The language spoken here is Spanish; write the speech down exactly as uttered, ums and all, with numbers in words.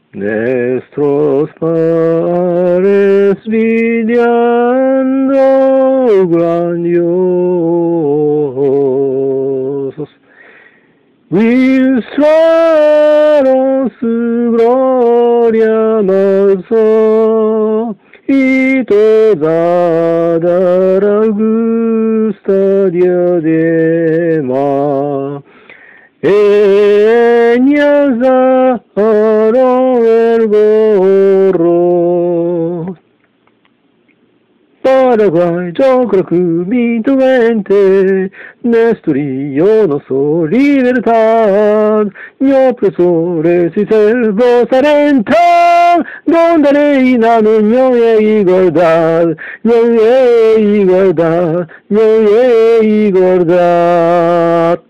Nuestros padres viviendo grandiosos, mostraron su gloria mansa y toda la gusta diadema. Ellas daron el gorro. Paraguay, geográficamente veinte, Néstor y yo no soy libertad, ni opresores y servos alentan, donde reina no hay igualdad, no hay igualdad, no hay igualdad.